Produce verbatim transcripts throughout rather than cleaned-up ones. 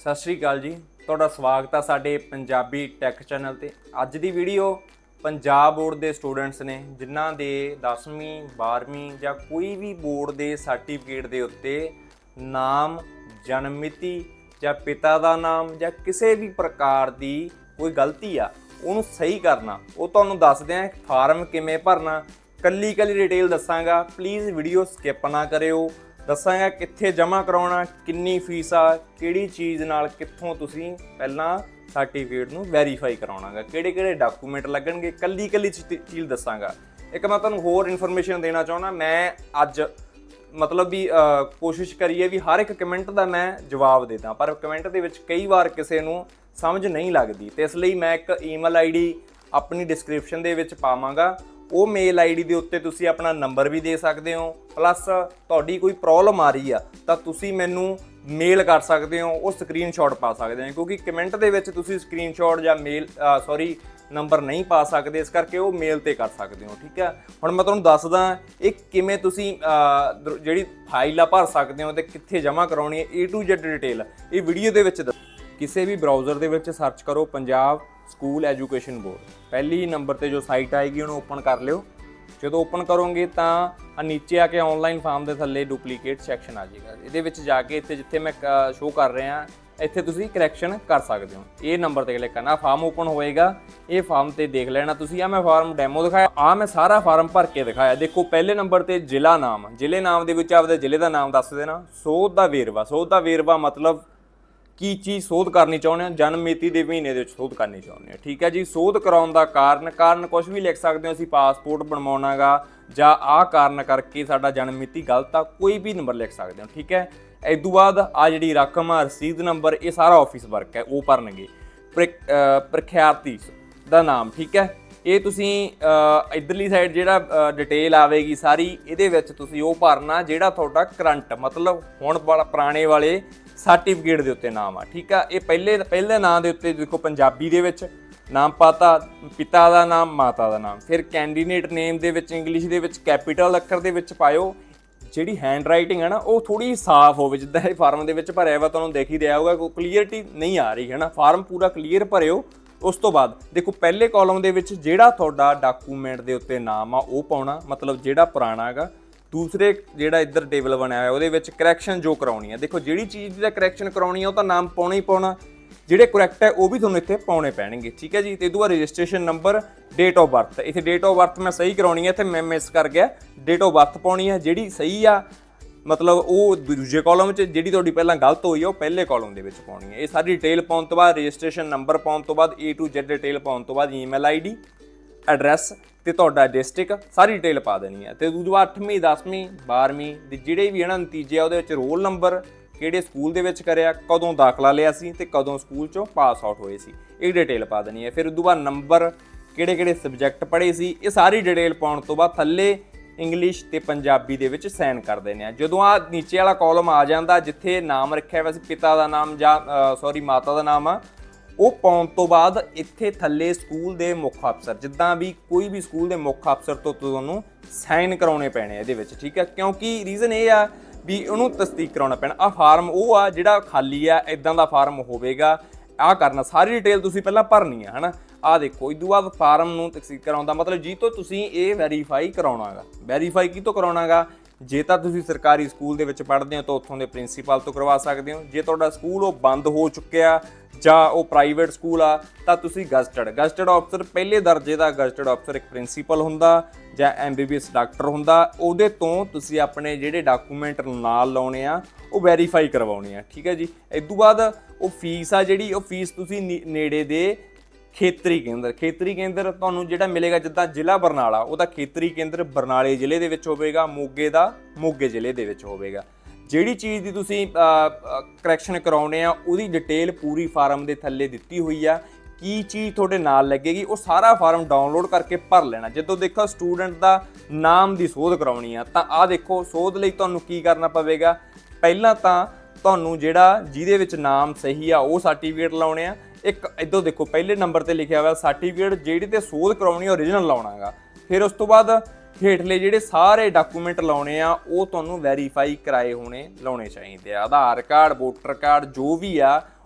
सत श्री अकाल जी, तुहाडा स्वागत है साडे पंजाबी टैक चैनल ते। अज दी वीडियो पंजाब बोर्ड के स्टूडेंट्स ने जिन्हां दे दसवीं बारहवीं या कोई भी बोर्ड के सर्टिफिकेट के उत्ते नाम, जन्म मिति या पिता का नाम या किसी भी प्रकार की कोई गलती आ उन्होंने सही करना। वो तुहानूं दसदे आ फार्म किवें भरना, कल्ली कल्ली डिटेल दसांगा। प्लीज़ वीडियो स्किप ना करिओ। दसांगा कित्थे जमा कराउणा, किन्नी फीस आ, किहड़ी चीज़ नाल कित्थों तुसीं पहलां सर्टिफिकेट नूं वैरीफाई कराउणा गा, किहड़े किहड़े डाकूमेंट लगणगे, कल्ली कल्ली चीज़ दसांगा। एक मैं तुहानूं होर इन्फॉर्मेशन देना चाहुंदा। मैं अज मतलब भी कोशिश करिए भी हर एक कमेंट का मैं जवाब देता, पर कमेंट दे विच कई बार किसी नूं समझ नहीं लगती, तो इसलिए मैं एक ईमेल आई डी अपनी डिस्क्रिप्शन दे विच पावांगा। वो मेल आई डी के उत्ते तुसीं अपना नंबर भी दे सकते हो, प्लस तुहाडी कोई प्रॉब्लम आ रही आ तां तुसीं मैनूं मेल कर सकते हो, वो स्क्रीन शॉट पा सकते हो, क्योंकि कमेंट दे विच तुसीं स्क्रीन शॉट या मेल सॉरी नंबर नहीं पा सकते, इस करके वो मेल ते कर सकते हो। ठीक है, हुण मैं तुहानूं दसदा ये किवें तुसीं जिहड़ी फाइल आ भर सकते हो ते कित्थे जमा कराउणी है, ए टू जेड डिटेल ये वीडियो दे विच। किसी भी ब्राउज़र दे विच सर्च करो पंजाब स्कूल एजुकेशन बोर्ड, पहली ही नंबर पर जो साइट आएगी उन्होंने ओपन कर लियो। जो ओपन करोगे तो नीचे आके ऑनलाइन फार्म के थले डुप्लीकेट सैक्शन आ जाएगा। ये जाके इतने जिथे मैं शो कर रहा इतने तुसीं करैक्शन कर सकते हो। ये नंबर पर क्लिक करना, फार्म ओपन होएगा, ये फार्म से देख लेना तुसीं। आ मैं फार्म डैमो दिखाया, आ मैं सारा फार्म भर के दिखाया। देखो पहले नंबर पर जिला नाम, जिले नाम के आपके जिले का नाम दस देना। सोध का वेरवा, सोध का वेरवा मतलब की चीज़ सोध करनी चाहुंदे हो, जन्म मिति के महीने दे सोध करनी चाहुंदे हो। ठीक है जी, सोध कराउण दा कारण कारण कुछ भी लिख सकते हो, असीं पासपोर्ट बनवाउणा गा जां आ कारण करके साडा जन्म मिति गलत आ, कोई भी नंबर लिख सकते हो। ठीक है, इस तो बाद आ जिहड़ी रकम आ रसीद नंबर, ये सारा ऑफिस वर्क है, वो भरनगे। प्रख्याति दा नाम, ठीक है, ये तुसीं इधरली साइड जिहड़ा डिटेल आवेगी सारी, इहदे विच तुसीं वो भरना जिहड़ा तुहाडा करंट मतलब हुण वाला पुराने वाले सर्टिफिकेट के उत्ते नाम आ। ठीक है, ये पहले पहले नाम के उत्ते देखो पंजाबी दे विच नाम पाता, पिता का नाम, माता का नाम, फिर कैंडीडेट नेम दे विच इंग्लिश दे विच कैपीटल अखर दे विच पायो। जिहड़ी हैंड राइटिंग है ना वो थोड़ी साफ हो, जिद्दां ये फार्म दे विच भरिया वा तुहानूं देख ही दिया होगा, कोई क्लीयरिटी नहीं आ रही है ना। फार्म पूरा क्लीयर भरिओ। उस तो बाद देखो पहले कॉलम दे विच जिहड़ा तुहाडा डाकूमेंट दे उत्ते नाम आ वो पाउणा, मतलब जिहड़ा पुराना हैगा। दूसरे जिहड़ा इधर टेबल बनया है उहदे विच करैक्शन जो कराउणी है, देखो जिहड़ी चीज़ दा करैक्शन कराउणी है वो तां नाम पाउणा ही पाउणा, जिहड़े करैक्ट है वो भी तुहानूं इत्थे पाउणे पैणगे। ठीक है जी, ते इदों बाद registration number, date of birth, इत्थे डेट ऑफ बर्थ मैं सही कराउणी है, इत्थे मैं मिस कर गया, डेट ऑफ बर्थ पाउणी है जिहड़ी सही आ, मतलब वो दूजे कॉलम च, जिहड़ी तुहाडी पहलां गलत होई है वो पहले कॉलम दे विच पाउणी है। ये सारी डिटेल पाउण तो बाद, रजिस्ट्रेशन नंबर पाउण तो बाद, ए टू जेड डिटेल पाउण तो बाद ईमेल आई डी, एड्रैस ते तुहाडा डिस्ट्रिक्ट सारी डिटेल पा देनी है। तो दूजा अठवीं दसवीं बारहवीं दे जिहड़े भी है ना नतीजे उहदे विच रोल नंबर, किहड़े स्कूल दे विच करिया, कदों दाखला लिया सी ते कदों स्कूल चों पास आउट होए सी, ये डिटेल पा देनी है। फिर उस तो बाद नंबर, किहड़े किहड़े सबजैक्ट पढ़े सी, ये सारी डिटेल पाउण तो बाद थल्ले इंग्लिश ते पंजाबी दे विच साइन कर देने आ। जदों आ नीचे वाला कॉलम आ जांदा जिथे नाम रखिआ वैसे पिता का नाम जां सॉरी माता का नाम आ, वो पाउण तो बाद इत्थे थल्ले स्कूल के मुख अफसर, जिद्दां भी कोई भी स्कूल के मुख अफसर तो तुहानूं साइन कराउणे पैणे इहदे विच। ठीक है, क्योंकि रीजन ये आ भी उहनूं तस्दीक कराउणा पैਣਾ। आ फार्म वो आ जिहड़ा खाली आ, इदां दा फार्म होवेगा। आ करना सारी डिटेल तुसीं पहलां भरनी है, है ना। आ देखो इस तो बाद फार्म नूं तस्दीक कराउण दा मतलब जी तो तुसीं ये वैरीफाई कराउणा गा। वैरीफाई की तो कराउणा गा, जे तां तुसीं सरकारी स्कूल दे विच पढ़दे हो तो उत्थों दे प्रिंसीपल तो करवा सकदे हो। जे तुहाडा स्कूल वो बंद हो चुक्या जां वो प्राइवेट स्कूल आ तां तुसीं गजटड गजटड अफसर, पहले दर्जे का गजटड अफसर एक प्रिंसीपल हुंदा जां M B B S doctor हुंदा, उहदे तों तुसीं अपने जिहड़े डाकूमेंट नाल लाउणे आ वो वैरीफाई करवाउणे आ। ठीक है जी, इस तो बाद वो फीस आ जिहड़ी वो फीस तुसीं नेड़े दे खेतरी केंद्र, खेतरी केंद्र तुहानूं जिहड़ा मिलेगा, जिद्दां जिला बरनाला ਉਹਦਾ खेतरी केंद्र बरनाले ਜ਼ਿਲ੍ਹੇ ਦੇ ਵਿੱਚ ਹੋਵੇਗਾ, ਮੋਗੇ ਦਾ ਮੋਗੇ ਜ਼ਿਲ੍ਹੇ ਦੇ ਵਿੱਚ ਹੋਵੇਗਾ। ਜਿਹੜੀ ਚੀਜ਼ ਦੀ ਤੁਸੀਂ ਕਰੈਕਸ਼ਨ ਕਰਾਉਣੇ ਆ ਉਹਦੀ ਡਿਟੇਲ ਪੂਰੀ ਫਾਰਮ ਦੇ ਥੱਲੇ ਦਿੱਤੀ ਹੋਈ ਆ, ਕੀ ਚੀਜ਼ ਤੁਹਾਡੇ ਨਾਲ ਲੱਗੇਗੀ ਉਹ ਸਾਰਾ ਫਾਰਮ ਡਾਊਨਲੋਡ ਕਰਕੇ ਭਰ ਲੈਣਾ। ਜਦੋਂ ਦੇਖੋ ਸਟੂਡੈਂਟ ਦਾ ਨਾਮ ਦੀ ਸੋਧ ਕਰਾਉਣੀ ਆ ਤਾਂ ਆਹ ਦੇਖੋ ਸੋਧ ਲਈ ਤੁਹਾਨੂੰ ਕੀ ਕਰਨਾ ਪਵੇਗਾ। ਪਹਿਲਾਂ ਤਾਂ ਤੁਹਾਨੂੰ ਜਿਹੜਾ ਜਿਹਦੇ ਵਿੱਚ ਨਾਮ ਸਹੀ ਆ ਉਹ ਸਰਟੀਫਿਕੇਟ ਲਾਉਣੇ ਆ। एक इधर देखो पहले नंबर पर लिखा हुआ सर्टिफिकेट जिहड़ी ते सोध कराउणी ओरिजिनल लाउणा गा। फिर उस तो बाद हेठले जिहड़े सारे डाकूमेंट लाउणे आ वो तुहानूं वैरीफाई कराए होने लाउणे चाहीदे आ। आधार कार्ड, वोटर कार्ड जो भी आ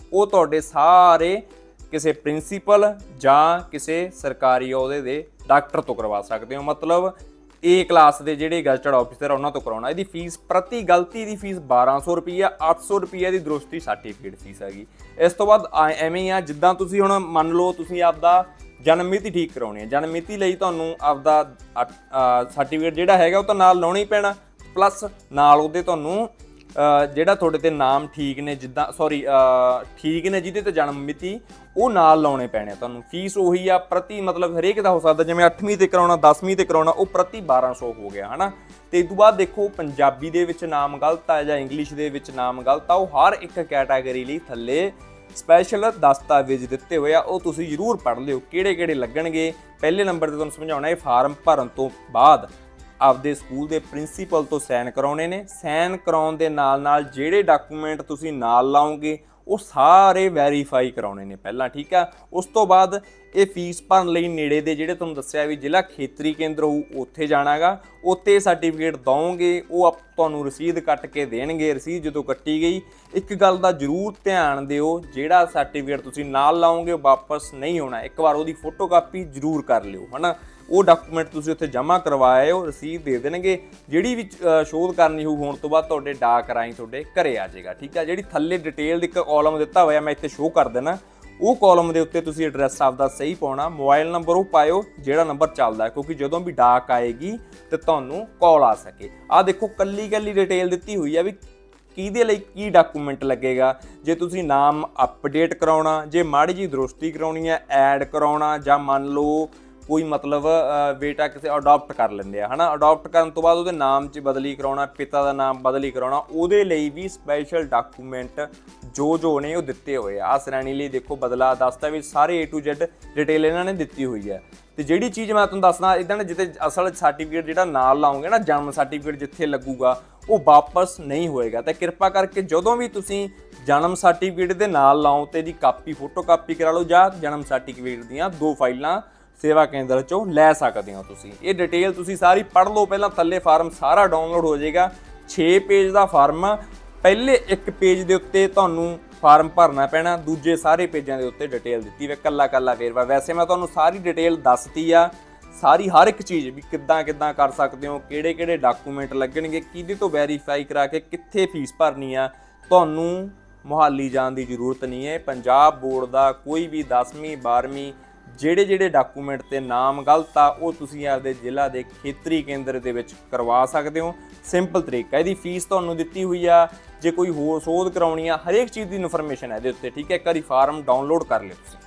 ਉਹ ਤੁਹਾਡੇ ਸਾਰੇ ਕਿਸੇ ਪ੍ਰਿੰਸੀਪਲ ਜਾਂ ਕਿਸੇ ਸਰਕਾਰੀ ਅਹੁਦੇ ਦੇ ਡਾਕਟਰ ਤੋਂ ਕਰਵਾ ਸਕਦੇ ਹੋ। ਮਤਲਬ ਏ ਕਲਾਸ ਦੇ ਜਿਹੜੇ ਗਜ਼ਟਡ ਆਫਿਸਰ ਉਹਨਾਂ ਤੋਂ ਕਰਾਉਣਾ। ਇਹਦੀ ਫੀਸ ਪ੍ਰਤੀ ਗਲਤੀ ਦੀ ਫੀਸ ਬਾਰਾਂ ਸੌ ਰੁਪਈਆ, ਅੱਠ ਸੌ ਰੁਪਈਆ ਦੀ ਦਰੁਸਤੀ ਸਰਟੀਫਿਕੇਟ ਫੀਸ ਹੈਗੀ। ਇਸ ਤੋਂ ਬਾਅਦ ਐਵੇਂ ਹੀ ਆ, ਜਿੱਦਾਂ ਤੁਸੀਂ ਹੁਣ ਮੰਨ ਲਓ ਤੁਸੀਂ ਆਪਦਾ ਜਨਮ ਮਿਤੀ ਠੀਕ ਕਰਾਉਣੀ ਹੈ, ਜਨਮ ਮਿਤੀ ਲਈ ਤੁਹਾਨੂੰ ਆਪਦਾ ਸਰਟੀਫਿਕੇਟ ਜਿਹੜਾ ਹੈਗਾ ਉਹ ਤਾਂ ਨਾਲ ਲਾਉਣਾ ਹੀ ਪੈਣਾ, ਪਲੱਸ ਨਾਲ ਉਹਦੇ ਤੁਹਾਨੂੰ ਜਿਹੜਾ ਤੁਹਾਡੇ ਤੇ ਨਾਮ ਠੀਕ ਨੇ, ਜਿੱਦਾਂ ਸੌਰੀ ਠੀਕ ਨੇ ਜਿਹਦੇ ਤੇ ਜਨਮ ਮਿਤੀ, ਉਹ ਨਾਲ ਲਾਉਣੇ ਪੈਣੇ ਤੁਹਾਨੂੰ। ਫੀਸ ਉਹੀ ਆ ਪ੍ਰਤੀ, ਮਤਲਬ ਹਰੇਕ ਦਾ ਹੋ ਸਕਦਾ, ਜਿਵੇਂ ਅੱਠਵੀਂ ਤੇ ਕਰਾਉਣਾ, ਦਸਵੀਂ ਤੇ ਕਰਾਉਣਾ, ਉਹ ਪ੍ਰਤੀ ਬਾਰਾਂ ਸੌ ਹੋ ਗਿਆ, ਹਨਾ। ਤੇ ਇਸ ਤੋਂ ਬਾਅਦ ਦੇਖੋ ਪੰਜਾਬੀ ਦੇ ਵਿੱਚ ਨਾਮ ਗਲਤ ਆ ਜਾਂ ਇੰਗਲਿਸ਼ ਦੇ ਵਿੱਚ ਨਾਮ ਗਲਤ ਆ, ਉਹ ਹਰ ਇੱਕ ਕੈਟਾਗਰੀ ਲਈ ਥੱਲੇ ਸਪੈਸ਼ਲ ਦਸਤਾਵੇਜ਼ ਦਿੱਤੇ ਹੋਏ ਆ, ਉਹ ਤੁਸੀਂ ਜ਼ਰੂਰ ਪੜ੍ਹ ਲਿਓ ਕਿਹੜੇ ਕਿਹੜੇ ਲੱਗਣਗੇ। ਪਹਿਲੇ ਨੰਬਰ ਤੇ ਤੁਹਾਨੂੰ ਸਮਝਾਉਣਾ, ਇਹ ਫਾਰਮ ਭਰਨ ਤੋਂ ਬਾਅਦ ਆਪਦੇ ਸਕੂਲ ਦੇ ਪ੍ਰਿੰਸੀਪਲ ਤੋਂ ਸਾਈਨ ਕਰਾਉਣੇ ਨੇ। ਸਾਈਨ ਕਰਾਉਣ ਦੇ ਨਾਲ ਨਾਲ ਜਿਹੜੇ ਡਾਕੂਮੈਂਟ ਤੁਸੀਂ ਨਾਲ ਲਾਓਗੇ ਉਹ ਸਾਰੇ ਵੈਰੀਫਾਈ ਕਰਾਉਣੇ ਨੇ ਪਹਿਲਾਂ, ਠੀਕ ਆ। ਉਸ ਤੋਂ ਬਾਅਦ ਇਹ ਫੀਸ ਭਰਨ ਲਈ ਨੇੜੇ ਦੇ ਜਿਹੜੇ ਤੁਹਾਨੂੰ ਦੱਸਿਆ ਵੀ ਜ਼ਿਲ੍ਹਾ ਖੇਤਰੀ ਕੇਂਦਰ ਹੋਊ ਉੱਥੇ ਜਾਣਾਗਾ, ਉੱਥੇ ਸਰਟੀਫਿਕੇਟ ਦਓਗੇ, ਉਹ ਤੁਹਾਨੂੰ ਰਸੀਦ ਕੱਟ ਕੇ ਦੇਣਗੇ। ਰਸੀਦ ਜਦੋਂ ਕੱਟੀ ਗਈ, ਇੱਕ ਗੱਲ ਦਾ ਜ਼ਰੂਰ ਧਿਆਨ ਦਿਓ, ਜਿਹੜਾ ਸਰਟੀਫਿਕੇਟ ਤੁਸੀਂ ਨਾਲ ਲਾਓਗੇ ਉਹ ਵਾਪਸ ਨਹੀਂ ਹੋਣਾ, ਇੱਕ ਵਾਰ ਉਹਦੀ ਫੋਟੋਕਾਪੀ ਜ਼ਰੂਰ ਕਰ ਲਿਓ, ਹਨਾ। ਉਹ ਡਾਕੂਮੈਂਟ ਤੁਸੀਂ ਉੱਥੇ ਜਮ੍ਹਾਂ ਕਰਵਾਏ ਹੋ, ਰਸੀਦ ਦੇ ਦੇਣਗੇ। ਜਿਹੜੀ ਵੀ ਸ਼ੋਧ ਕਰਨੀ ਹੋਊ ਹੋਣ ਤੋਂ ਬਾਅਦ ਤੁਹਾਡੇ ਡਾਕ ਰਾਹੀਂ ਤੁਹਾਡੇ ਘਰੇ ਆ ਜਾਏਗਾ, ਠੀਕ ਆ। ਜਿਹੜੀ ਥੱਲੇ ਡਿਟੇਲ ਇੱਕ ਕਾਲਮ ਦਿੱਤਾ ਹੋਇਆ ਮੈਂ ਇੱਥੇ ਸ਼ੋਅ ਕਰ ਦੇਣਾ, ਉਹ ਕਾਲਮ ਦੇ ਉੱਤੇ ਤੁਸੀਂ ਐਡਰੈਸ ਆਪਦਾ ਸਹੀ ਪਾਉਣਾ, ਮੋਬਾਈਲ ਨੰਬਰ ਉਹ ਪਾਇਓ ਜਿਹੜਾ ਨੰਬਰ ਚੱਲਦਾ, ਕਿਉਂਕਿ ਜਦੋਂ ਵੀ ਡਾਕ ਆਏਗੀ ਤੇ ਤੁਹਾਨੂੰ ਕਾਲ ਆ ਸਕੇ। ਆਹ ਦੇਖੋ ਕੱਲੀ ਕੱਲੀ ਡਿਟੇਲ ਦਿੱਤੀ ਹੋਈ ਆ ਵੀ ਕਿਹਦੇ ਲਈ ਕੀ ਡਾਕੂਮੈਂਟ ਲੱਗੇਗਾ। ਜੇ ਤੁਸੀਂ ਨਾਮ ਅਪਡੇਟ ਕਰਾਉਣਾ, ਜੇ ਮਾੜੀ ਜੀ ਦਰੁਸਤੀ ਕਰਾਉਣੀ ਹੈ, ਐਡ ਕਰਾਉਣਾ, ਜਾਂ ਮੰਨ ਲਓ ਕੋਈ ਮਤਲਬ ਬੇਟਾ ਕਿਸੇ ਅਡਾਪਟ ਕਰ ਲੈਂਦੇ ਆ, ਹੈ ਨਾ, ਅਡਾਪਟ ਕਰਨ ਤੋਂ ਬਾਅਦ ਉਹਦੇ ਨਾਮ 'ਚ ਬਦਲੀ ਕਰਾਉਣਾ, ਪਿਤਾ ਦਾ ਨਾਮ ਬਦਲੀ ਕਰਾਉਣਾ, ਉਹਦੇ ਲਈ ਵੀ ਸਪੈਸ਼ਲ ਡਾਕੂਮੈਂਟ ਜੋ ਜੋ ਨੇ ਉਹ ਦਿੱਤੇ ਹੋਏ ਆ। ਆਹ ਸ਼੍ਰੇਣੀ ਲਈ ਦੇਖੋ ਬਦਲਾ ਦਸਤਾਵੇਜ਼ ਸਾਰੇ ਏ ਟੂ ਜ਼ੈਡ ਡਿਟੇਲ ਇਹਨਾਂ ਨੇ ਦਿੱਤੀ ਹੋਈ ਹੈ। ਤੇ ਜਿਹੜੀ ਚੀਜ਼ ਮੈਂ ਤੁਹਾਨੂੰ ਦੱਸਣਾ ਇੱਦਾਂ ਨਾ, ਜਿੱਥੇ ਅਸਲ ਸਰਟੀਫਿਕੇਟ ਜਿਹੜਾ ਨਾਲ ਲਾਓਗੇ ਨਾ, ਜਨਮ ਸਰਟੀਫਿਕੇਟ ਜਿੱਥੇ ਲੱਗੂਗਾ ਉਹ ਵਾਪਸ ਨਹੀਂ ਹੋਏਗਾ। ਤਾਂ ਕਿਰਪਾ ਕਰਕੇ ਜਦੋਂ ਵੀ ਤੁਸੀਂ ਜਨਮ ਸਰਟੀਫਿਕੇਟ ਦੇ ਨਾਲ ਲਾਓ ਤੇ ਇਹਦੀ ਕਾਪੀ ਫੋਟੋ ਕਾਪੀ ਕਰਾ ਲਓ, ਜਾਂ ਜਨਮ ਸਰਟੀਫਿਕੇਟ ਦੀਆਂ ਦੋ ਫਾਈਲਾਂ ਸੇਵਾ ਕੇਂਦਰ ਚੋਂ ਲੈ ਸਕਦੇ ਹੋ ਤੁਸੀਂ। ਇਹ ਡਿਟੇਲ ਤੁਸੀਂ ਸਾਰੀ ਪੜ੍ਹ ਲਓ ਪਹਿਲਾਂ, ਥੱਲੇ ਫਾਰਮ ਸਾਰਾ ਡਾਊਨਲੋਡ ਹੋ ਜਾਏਗਾ। ਛੇ ਪੇਜ ਦਾ ਫਾਰਮ ਆ, ਪਹਿਲੇ ਇੱਕ ਪੇਜ ਦੇ ਉੱਤੇ ਤੁਹਾਨੂੰ ਫਾਰਮ ਭਰਨਾ ਪੈਣਾ, ਦੂਜੇ ਸਾਰੇ ਪੇਜਾਂ ਦੇ ਉੱਤੇ ਡਿਟੇਲ ਦਿੱਤੀ ਵੇ, ਕੱਲਾ ਕੱਲਾ ਵੇਰਵਾ। ਵੈਸੇ ਮੈਂ ਤੁਹਾਨੂੰ ਸਾਰੀ ਡਿਟੇਲ ਦੱਸਤੀ ਆ, ਸਾਰੀ ਹਰ ਇੱਕ ਚੀਜ਼ ਵੀ ਕਿੱਦਾਂ ਕਿੱਦਾਂ ਕਰ ਸਕਦੇ ਹੋ, ਕਿਹੜੇ ਕਿਹੜੇ ਡਾਕੂਮੈਂਟ ਲੱਗਣਗੇ, ਕਿਹਦੇ ਤੋਂ ਵੈਰੀਫਾਈ ਕਰਾ ਕੇ ਕਿੱਥੇ ਫੀਸ ਭਰਨੀ ਆ। ਤੁਹਾਨੂੰ ਮੁਹਾਲੀ ਜਾਣ ਦੀ ਜ਼ਰੂਰਤ ਨਹੀਂ ਹੈ। ਪੰਜਾਬ ਬੋਰਡ ਦਾ ਕੋਈ ਵੀ ਦਸਵੀਂ ਬਾਰ੍ਹਵੀਂ ਜਿਹੜੇ ਜਿਹੜੇ ਡਾਕੂਮੈਂਟ ਤੇ ਨਾਮ ਗਲਤ ਆ ਉਹ ਤੁਸੀਂ ਆਪਦੇ ਜ਼ਿਲ੍ਹਾ ਦੇ ਖੇਤਰੀ ਕੇਂਦਰ ਦੇ ਵਿੱਚ ਕਰਵਾ ਸਕਦੇ ਹੋ। ਸਿੰਪਲ ਤਰੀਕਾ, ਇਹਦੀ ਫੀਸ ਤੁਹਾਨੂੰ ਦਿੱਤੀ ਹੋਈ ਆ। ਜੇ ਕੋਈ ਹੋਰ ਸੋਧ ਕਰਾਉਣੀ ਆ, ਹਰੇਕ ਚੀਜ਼ ਦੀ ਇਨਫੋਰਮੇਸ਼ਨ ਹੈ ਇਹਦੇ ਉੱਤੇ, ਠੀਕ ਹੈ। ਇੱਕ ਵਾਰੀ ਫਾਰਮ ਡਾਊਨਲੋਡ ਕਰ ਲਿਓ ਤੁਸੀਂ।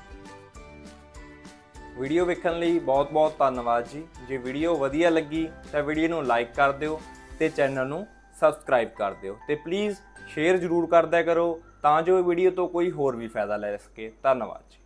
ਵੀਡੀਓ ਵੇਖਣ ਲਈ ਬਹੁਤ ਬਹੁਤ ਧੰਨਵਾਦ ਜੀ। ਜੇ ਵੀਡੀਓ ਵਧੀਆ ਲੱਗੀ ਤਾਂ ਵੀਡੀਓ ਨੂੰ ਲਾਈਕ ਕਰ ਦਿਓ ਤੇ ਚੈਨਲ ਨੂੰ ਸਬਸਕ੍ਰਾਈਬ ਕਰ ਦਿਓ, ਤੇ ਪਲੀਜ਼ ਸ਼ੇਅਰ ਜ਼ਰੂਰ ਕਰਦਿਆ ਕਰੋ ਤਾਂ ਜੋ ਵੀਡੀਓ ਤੋਂ ਕੋਈ ਹੋਰ ਵੀ ਫਾਇਦਾ ਲੈ ਸਕੇ। ਧੰਨਵਾਦ ਜੀ।